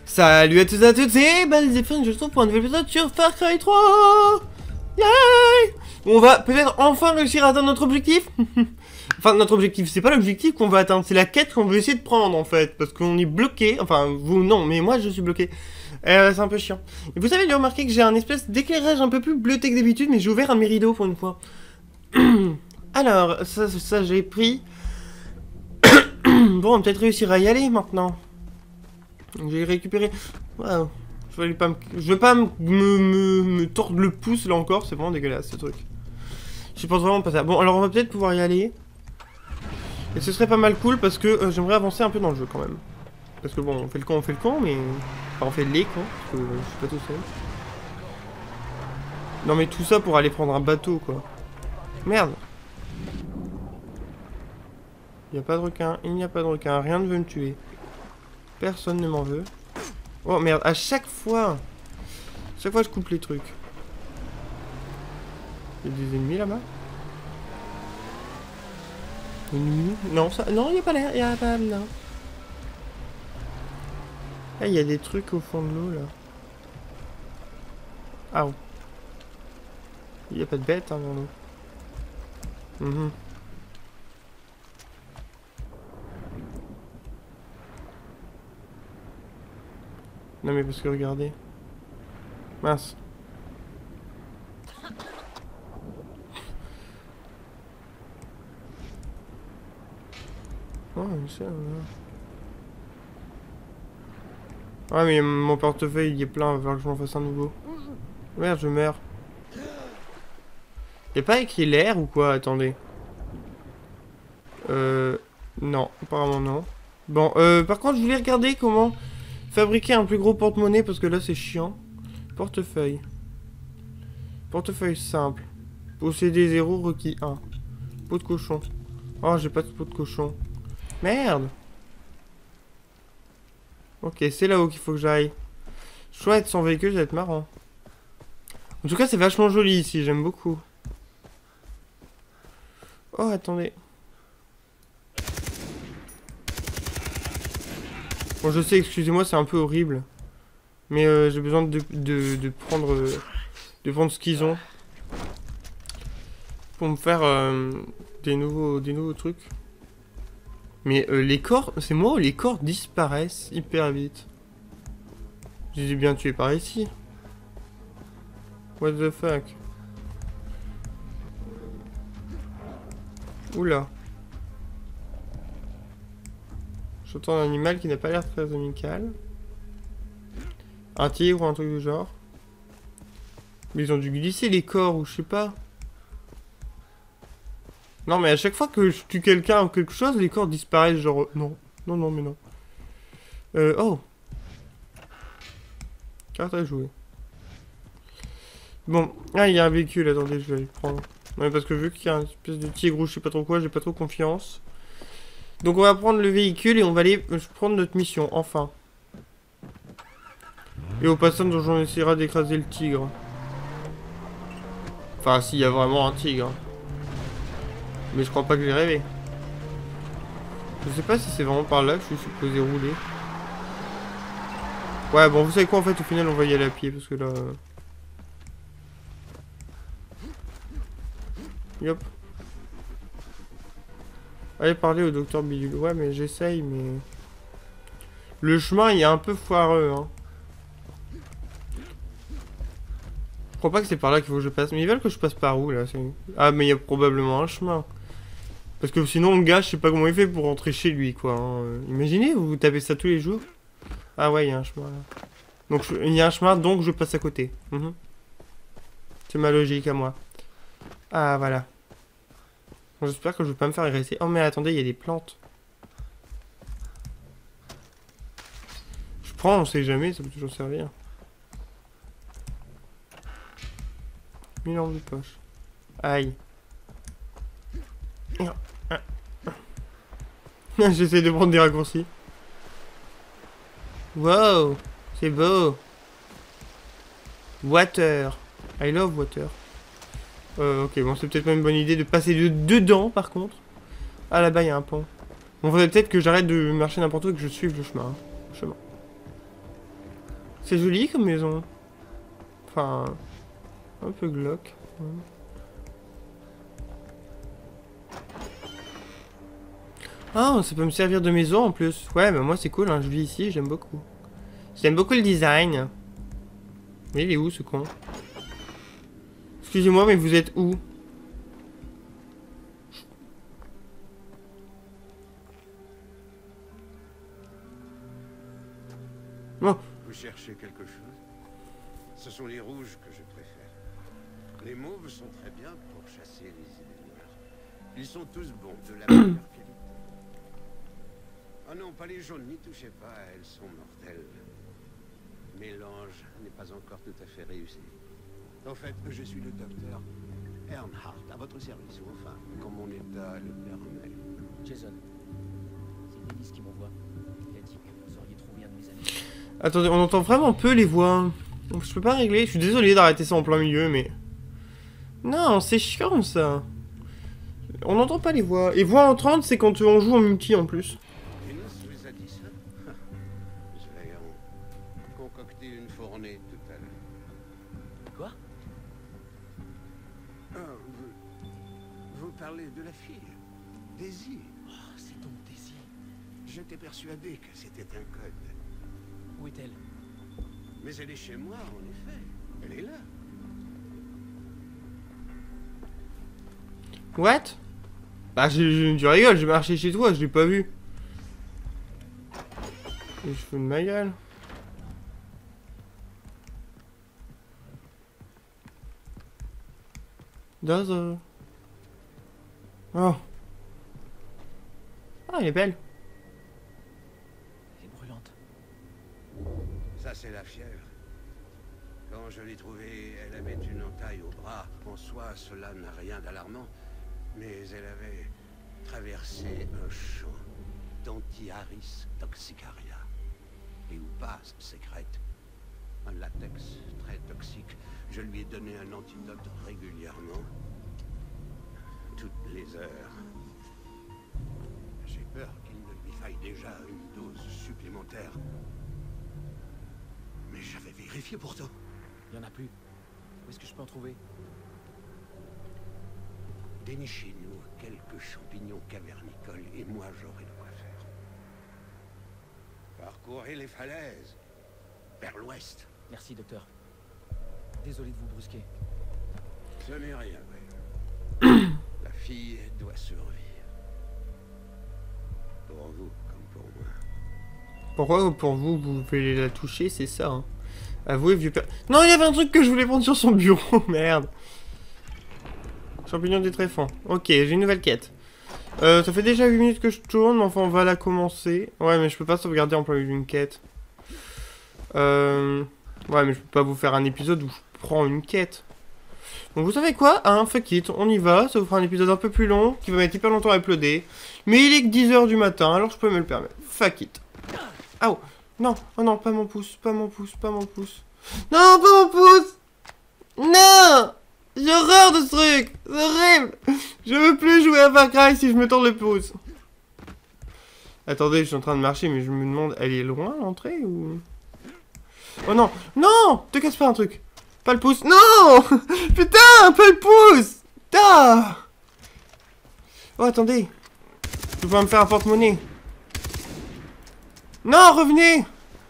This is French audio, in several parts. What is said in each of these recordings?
Salut à tous et à toutes, c'est Balzéphine, je se trouve pour un nouvel épisode sur Far Cry 3. Yay! On va peut-être enfin réussir à atteindre notre objectif. Enfin, notre objectif, c'est pas l'objectif qu'on veut atteindre, c'est la quête qu'on veut essayer de prendre en fait. Parce qu'on est bloqué, enfin vous non, mais moi je suis bloqué. C'est un peu chiant. Et vous savez, j'ai remarqué que j'ai un espèce d'éclairage un peu plus bleuté que d'habitude, mais j'ai ouvert un mes rideaux pour une fois. Alors, ça j'ai pris. Bon, on va peut-être réussir à y aller maintenant. J'ai récupéré. Waouh. Je veux pas me tordre le pouce là encore, c'est vraiment dégueulasse ce truc. Je pense vraiment pas ça. Bon, alors on va peut-être pouvoir y aller. Et ce serait pas mal cool parce que j'aimerais avancer un peu dans le jeu quand même. Parce que bon, on fait le con, mais. Enfin, on fait les cons, parce que je suis pas tout seul. Non, mais tout ça pour aller prendre un bateau quoi. Merde. Il n'y a pas de requin, il n'y a pas de requin, rien ne veut me tuer. Personne ne m'en veut. Oh merde, à chaque fois je coupe les trucs. Il y a des ennemis là-bas? Non, ça... Non, il n'y a pas l'air, il n'y a pas... Non. Ah, il y a des trucs au fond de l'eau, là. Ah, oh. Il n'y a pas de bête, hein, dans l'eau. Non mais parce que regardez. Mince. Oh, ça, ouais, mais mon portefeuille il est plein, il va falloir que je m'en fasse un nouveau. Merde, je meurs. Y'a pas écrit l'air ou quoi? Attendez. Non, apparemment non. Bon, par contre, je voulais regarder comment fabriquer un plus gros porte-monnaie parce que là c'est chiant. Portefeuille. Portefeuille simple. Posséder 0, requis 1. Peau de cochon. Oh, j'ai pas de peau de cochon. Merde. Ok, c'est là-haut qu'il faut que j'aille. Chouette, sans véhicule, ça va être marrant. En tout cas, c'est vachement joli ici, j'aime beaucoup. Oh, attendez. Bon, je sais, excusez-moi, c'est un peu horrible. Mais j'ai besoin de prendre ce qu'ils ont. Pour me faire des nouveaux trucs. Mais les corps, c'est moi où les corps disparaissent hyper vite. Je les ai bien tués par ici. What the fuck? Oula. J'entends un animal qui n'a pas l'air très amical. Un tigre ou un truc du genre. Mais ils ont dû glisser les corps ou je sais pas. Non mais à chaque fois que je tue quelqu'un ou quelque chose, les corps disparaissent genre... Non, non, non, mais non. Oh. Carte à jouer. Bon, ah il y a un véhicule, attendez, je vais le prendre. Non mais parce que vu qu'il y a une espèce de tigre ou je sais pas trop quoi, j'ai pas trop confiance. Donc on va prendre le véhicule et on va aller prendre notre mission, enfin. Et au passage, on essaiera d'écraser le tigre. Enfin, s'il y a vraiment un tigre. Mais je crois pas que j'ai rêvé. Je sais pas si c'est vraiment par là que je suis supposé rouler. Ouais, bon, vous savez quoi, en fait, au final, on va y aller à pied, parce que là... Yop. Allez parler au docteur Bidule. Ouais, mais j'essaye, mais... Le chemin, il est un peu foireux, hein. Je crois pas que c'est par là qu'il faut que je passe. Mais ils veulent que je passe par où, là? Ah, mais il y a probablement un chemin. Parce que sinon, le gars, je sais pas comment il fait pour rentrer chez lui, quoi. Hein. Imaginez, vous tapez ça tous les jours. Ah ouais, il y a un chemin, là. Donc, il y a un chemin, donc je passe à côté. C'est ma logique à moi. Ah, voilà. J'espère que je vais pas me faire agresser. Oh, mais attendez, il y a des plantes. Je prends, on sait jamais, ça peut toujours servir. 1000 ans de poche. Aïe. J'essaie de prendre des raccourcis. Wow, c'est beau. Water. I love water. Ok, bon, c'est peut-être pas une bonne idée de passer dedans, par contre. Ah, là-bas, il y a un pont. Bon, faudrait peut-être que j'arrête de marcher n'importe où et que je suive le chemin. C'est joli comme maison. Enfin, un peu glauque. Ouais. Ah, ça peut me servir de maison en plus. Ouais, bah moi c'est cool, hein, je vis ici, j'aime beaucoup. J'aime beaucoup le design. Mais il est où ce con? Excusez-moi, mais vous êtes où? Oh. Vous cherchez quelque chose? Ce sont les rouges que je préfère. Les mauves sont très bien pour chasser les idées noires. Ils sont tous bons, de la meilleure qualité. Ah non, pas les jaunes, n'y touchez pas, elles sont mortelles. Mélange n'est pas encore tout à fait réussi. En fait, je suis le docteur Earnhardt, à votre service, ou enfin, quand mon état le permet. Jason, c'est Dennis qui m'envoie. Il a dit que vous auriez trouvé un de mes amis. Attendez, on entend vraiment peu les voix. Donc je peux pas régler. Je suis désolé d'arrêter ça en plein milieu, mais... Non, c'est chiant ça. On n'entend pas les voix. Et voix entrantes, c'est quand on joue en multi en plus. Dennis vous a dit ça? Je vais en concocter une fournée tout à l'heure. Quoi? Ah, vous parlez de la fille, Daisy. Oh, c'est donc Daisy. J'étais persuadé que c'était un code. Où est-elle? Mais elle est chez moi, en effet. Elle est là. What? Bah, tu rigoles, j'ai marché chez toi, je l'ai pas vu. Et je fous de ma gueule. Dozo. Oh. Ah, elle est belle. Elle est brûlante. Ça, c'est la fièvre. Quand je l'ai trouvée, elle avait une entaille au bras. En soi, cela n'a rien d'alarmant. Mais elle avait traversé un champ d'Antiaris toxicaria. Et où passe sécrète un latex très toxique. Je lui ai donné un antidote régulièrement. Toutes les heures. J'ai peur qu'il ne lui faille déjà une dose supplémentaire. Mais j'avais vérifié pourtant. Il y en a plus. Où est-ce que je peux en trouver? Dénichez-nous quelques champignons cavernicoles et moi j'aurai de quoi faire. Parcourez les falaises. Vers l'ouest. Merci, docteur. Désolé de vous brusquer. Ce n'est rien, oui. La fille doit survivre. Pour vous comme pour moi. Pourquoi pour vous, vous pouvez la toucher, c'est ça, hein. Avouez, vieux père... Non, il y avait un truc que je voulais prendre sur son bureau, merde. Champignon des tréfonds. Ok, j'ai une nouvelle quête. Ça fait déjà 8 minutes que je tourne, mais enfin on va la commencer. Ouais, mais je peux pas sauvegarder en plein milieu d'une quête. Ouais, mais je peux pas vous faire un épisode où je prends une quête. Donc vous savez quoi, hein, fuck it, on y va. Ça vous fera un épisode un peu plus long, qui va mettre hyper longtemps à uploader. Mais il est que 10 h du matin, alors je peux me le permettre. Fuck it. Oh, non, oh non, pas mon pouce, pas mon pouce, pas mon pouce. Non, pas mon pouce. Non. J'ai horreur de ce truc. C'est horrible. Je veux plus jouer à Far Cry si je me tords le pouce. Attendez, je suis en train de marcher, mais je me demande, elle est loin l'entrée ou... Oh non, non, te casse pas un truc. Pas le pouce, non. Putain, pas le pouce. Putain. Oh, attendez. Je vais me faire un porte-monnaie. Non, revenez.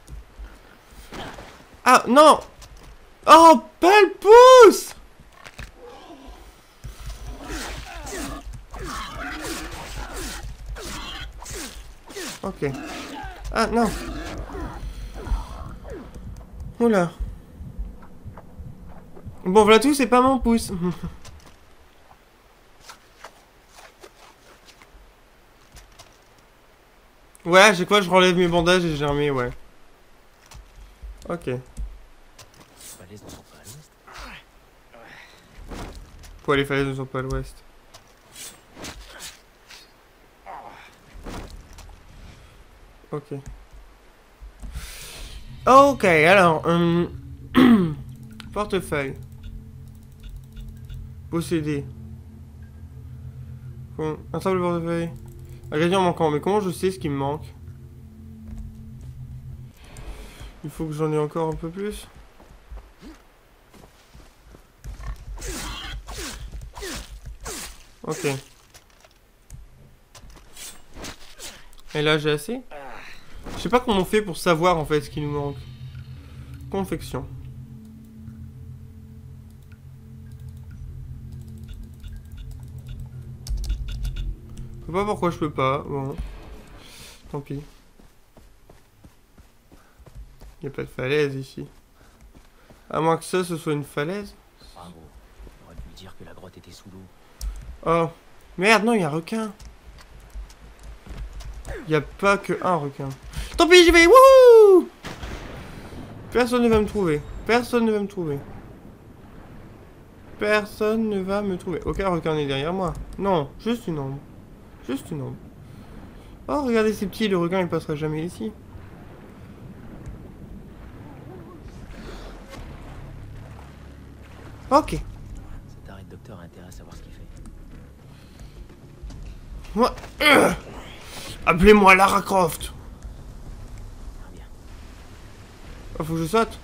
Ah, non. Oh, pas le pouce. Ok. Ah, non. Oula. Bon, voilà tout, c'est pas mon pouce. Ouais, à chaque fois je relève mes bandages et j'ai remis, ouais. Ok. Falaises ne sont pas à l'ouest. Pourquoi les falaises ne sont pas à l'ouest? Ok. Ok, alors... portefeuille. Posséder. Un simple portefeuille. Ingrédient manquant. Mais comment je sais ce qui me manque? Il faut que j'en ai encore un peu plus. Ok. Et là j'ai assez. Je sais pas comment on fait pour savoir en fait ce qui nous manque. Confection. Je sais pas pourquoi je peux pas. Bon. Tant pis. Y a pas de falaise ici. À moins que ça, ce soit une falaise. Bravo. J'aurais dû lui dire que la grotte était sous l'eau. Oh. Merde, non, y a un requin. Y a pas que un requin. Tant pis, j'y vais. Wouhou! Personne ne va me trouver. Personne ne va me trouver. Personne ne va me trouver. Aucun requin n'est derrière moi. Non, juste une ombre. Juste une ombre. Oh, regardez, c'est petit, le requin il passera jamais ici. Ok. Cet arrêt de docteur a intérêt à savoir ce qu'il fait. Moi. Appelez-moi Lara Croft. Ah, bien. Oh, faut que je saute.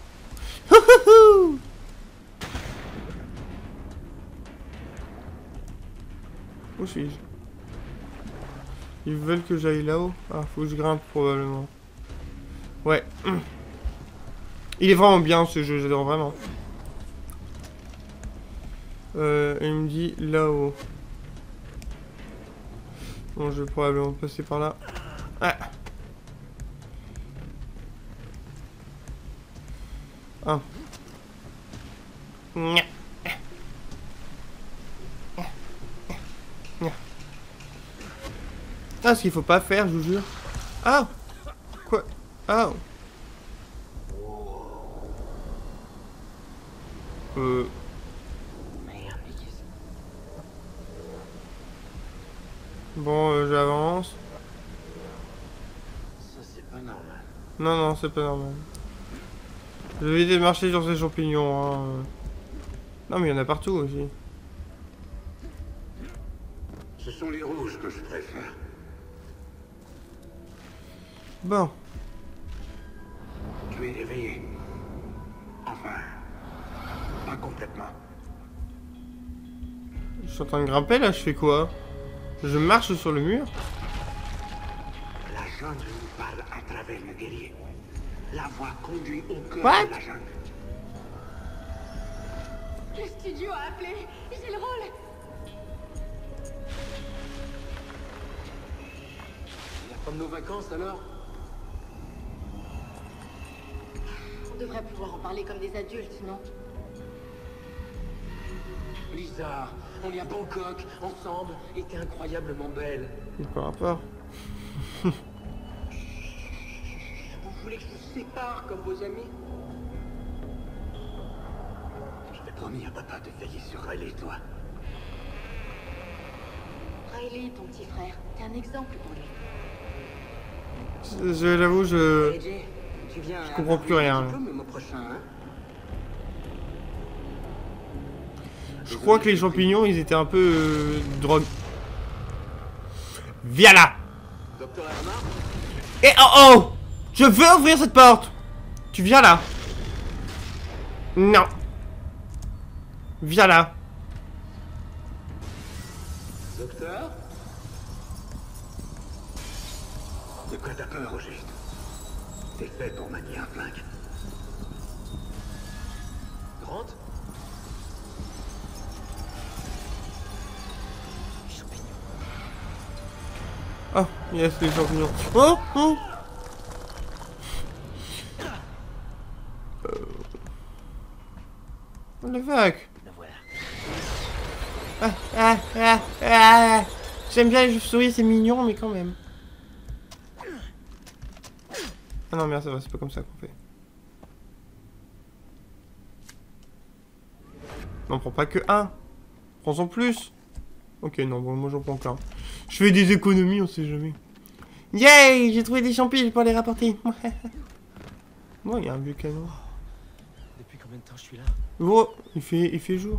Où suis-je? Ils veulent que j'aille là-haut? Ah, faut que je grimpe probablement. Ouais. Il est vraiment bien ce jeu, j'adore vraiment. Il me dit là-haut. Bon, je vais probablement passer par là. Ah. Ah. Nya. Ah, ce qu'il faut pas faire, je vous jure. Ah. Quoi? Ah. Merde, mais qu'est-ce Bon, j'avance. Ça, c'est pas normal. Non, non, c'est pas normal. Je vais éviter de marcher sur ces champignons. Hein. Non, mais il y en a partout aussi. Ce sont les rouges que je préfère. Bon. Tu es éveillé. Enfin, pas complètement. Je suis en train de grimper là, je fais quoi? Je marche sur le mur? La jungle nous parle à travers le guerrier. La voix conduit au cœur What? de la jungle. Le studio a appelé. J'ai le rôle. La fin de nos vacances alors? On devrait pouvoir en parler comme des adultes, non? Lisa, on est à Bangkok, ensemble, et t'es incroyablement belle. C'est par rapport. Vous voulez que je vous sépare comme vos amis? J'avais promis à papa de veiller sur Riley et toi. Riley, ton petit frère, t'es un exemple pour lui. J'avoue, je AJ, tu viens comprends plus rien, là. diplôme le mois prochain, hein? Je crois que les champignons, ils étaient un peu drogue. Viens là! Docteur Herman? Et oh oh! Je veux ouvrir cette porte! Tu viens là! Non! Viens là! Docteur? De quoi t'as peur au juste? T'es fait pour manier un flingue. Grant? Oh, yes, les champignons. Oh! Oh! What the fuck? La voilà. J'aime bien les chauves-souris, c'est mignon, mais quand même. Ah non, merde, ça va, c'est pas comme ça qu'on fait. Non, prends pas que un. Prends-en plus. Ok, non, bon, moi j'en prends qu'un. Je fais des économies, on sait jamais. Yay! J'ai trouvé des champignons pour les rapporter. Bon, il y a un vieux canon. Depuis combien de temps je suis là? Oh, il fait jour.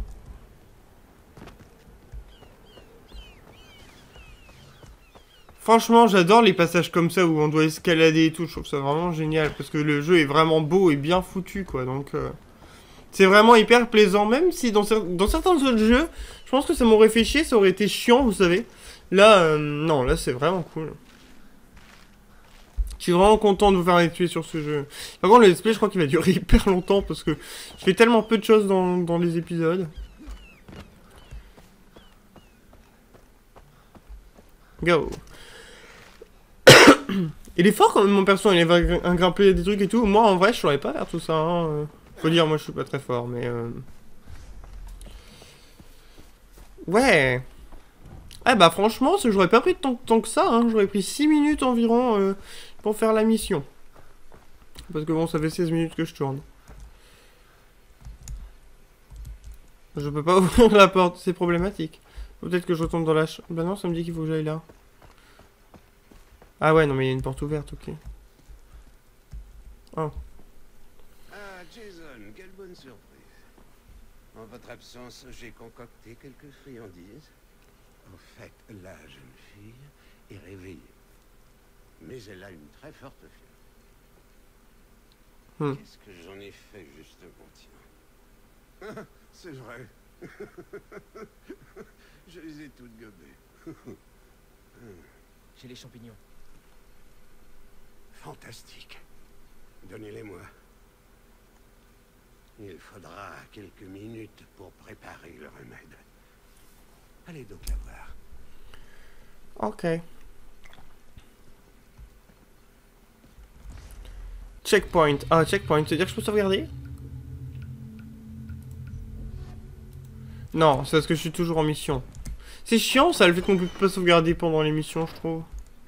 Franchement, j'adore les passages comme ça où on doit escalader et tout. Je trouve ça vraiment génial parce que le jeu est vraiment beau et bien foutu, quoi. Donc, c'est vraiment hyper plaisant. Même si dans certains autres jeux, je pense que ça m'aurait fait chier, ça aurait été chiant, vous savez. Là, non, là, c'est vraiment cool. Je suis vraiment content de vous faire tuer sur ce jeu. Par contre, le let's play, je crois qu'il va durer hyper longtemps parce que je fais tellement peu de choses dans les épisodes. Go. Il est fort quand même mon perso, il va grimper des trucs et tout. Moi en vrai je saurais pas faire tout ça. Hein. Faut dire, moi je suis pas très fort, mais ouais. Ah bah franchement, j'aurais pas pris tant que ça. Hein. J'aurais pris 6 minutes environ pour faire la mission. Parce que bon, ça fait 16 minutes que je tourne. Je peux pas ouvrir la porte, c'est problématique. Peut-être que je retombe dans la bah non, ça me dit qu'il faut que j'aille là. Ah ouais, non mais il y a une porte ouverte, ok. Oh. Ah, Jason, quelle bonne surprise. En votre absence, j'ai concocté quelques friandises. En fait, la jeune fille est réveillée. Mais elle a une très forte fièvre. Qu'est-ce que j'en ai fait, justement, tiens. C'est vrai. Je les ai toutes gobées. J'ai les champignons. Fantastique. Donnez-les-moi. Il faudra quelques minutes pour préparer le remède. Allez donc la voir. Ok. Checkpoint. Ah, checkpoint, c'est-à-dire que je peux sauvegarder? Non, c'est parce que je suis toujours en mission. C'est chiant ça, le fait qu'on peut pas sauvegarder pendant les missions, je trouve.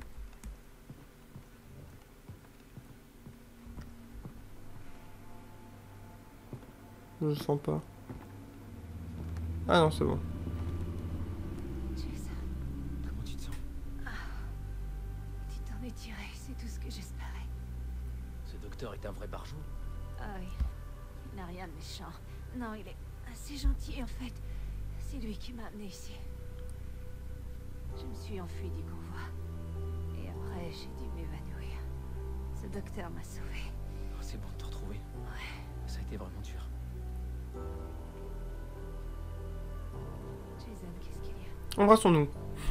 Je sens pas. Ah non, c'est bon. Jason, Comment tu te sens? tu t'en es tiré, c'est tout ce que j'espérais. Ce docteur est un vrai barjot. Ah oui, il n'a rien de méchant. Non, il est assez gentil en fait. C'est lui qui m'a amené ici. Je me suis enfuie du convoi. Et après, j'ai dû m'évanouir. Ce docteur m'a sauvée. Oh, c'est bon de te retrouver. Ouais. Ça a été vraiment dur. Jason, qu'est-ce qu'il y a? Embrassons-nous.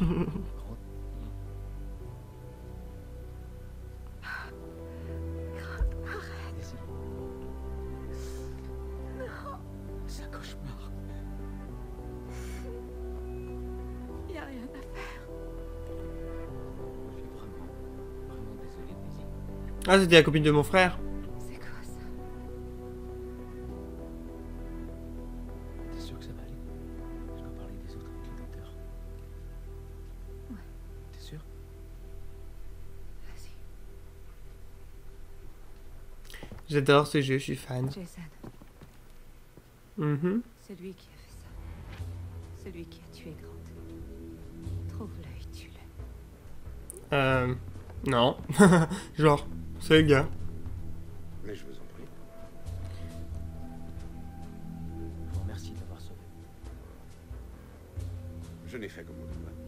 C'est un cauchemar. Il n'y a rien à faire. Je suis vraiment désolé, Daisy. Ah, c'était la copine de mon frère. C'est quoi ça? T'es sûr que ça va aller? Je dois parler des autres avec le docteur. Ouais. T'es sûr? Vas-y. J'adore ce jeu, je suis fan. Jason, celui qui a fait ça. Celui qui a tué Grant. Trouve-le et tue-le. Non. Genre, c'est le gars. Mais je vous en prie. Je vous remercie de m'avoir sauvé. Je n'ai fait comme mon devoir.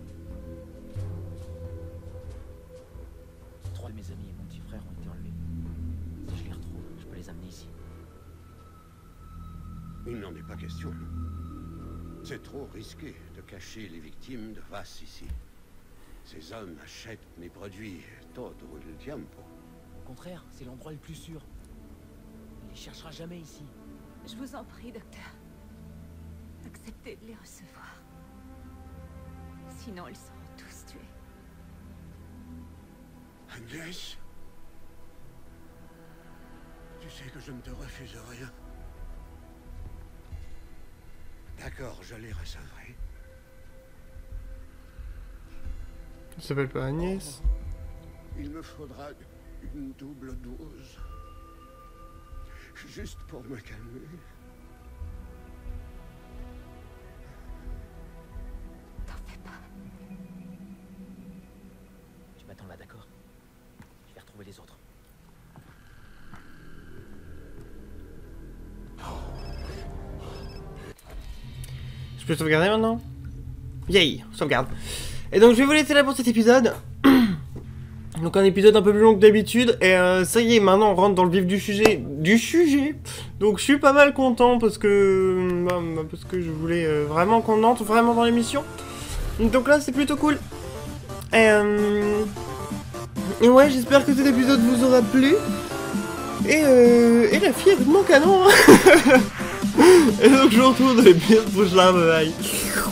3 de mes amis et mon petit frère ont été enlevés. Si je les retrouve, je peux les amener ici. Il n'en est pas question. C'est trop risqué de cacher les victimes de Vass ici. Ces hommes achètent mes produits todo il tempo. Au contraire, c'est l'endroit le plus sûr. Il les cherchera jamais ici. Je vous en prie, docteur. Acceptez de les recevoir. Sinon, ils seront tous tués. Agnès, tu sais que je ne te refuse rien. D'accord, je les recevrai. Elle s'appelle pas Agnès. Il me faudra une double dose. Juste pour me calmer. T'en fais pas. Tu m'attends là, d'accord? Je vais retrouver les autres. Je peux sauvegarder maintenant? Yay, sauvegarde. Et donc je vais vous laisser là pour cet épisode. Donc un épisode un peu plus long que d'habitude, et ça y est, maintenant on rentre dans le vif du sujet. Donc je suis pas mal content parce que je voulais vraiment qu'on entre vraiment dans l'émission. Donc là c'est plutôt cool. Et ouais, j'espère que cet épisode vous aura plu. Et la fille est vraiment canon. Et donc je vous retrouve dans les prochains, bye bye.